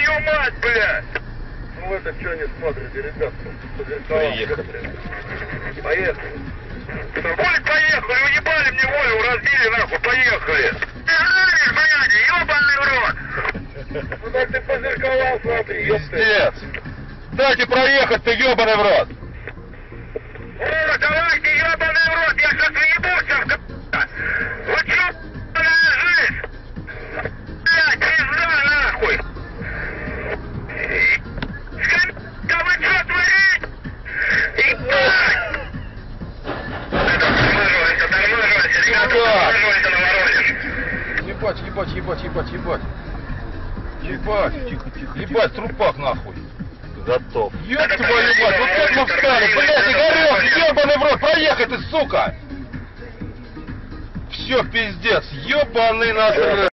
твою мать, блядь! Ну это что не смотрите, ребята? Приехали. Поехали. Хули поехали, уебали мне волю, разбили нахуй, поехали! Ты знаешь, блядь, ебаный в рот! Ну так ты по зеркалам смотри, ёпты. Пиздец. Дайте проехать, ты ебаный в рот. О, давайте, ебаный в рот, я сейчас въебусь в к***а! Вы чё, блядь, жизнь? Блядь, пизда нахуй! Да вы чё творите? Ебать! Тормаживайся, ребята, тормаживайся на морозе. Ебать, ебать, ебать, ебать, ебать. Ебать. Тихо, тихо. Ебать, трупак нахуй. Готов. Ёб твою мать, вот как мы встали, блядь, Игорёк, ебаный в рот, проехай ты, сука! Все, пиздец, ебаный насрать.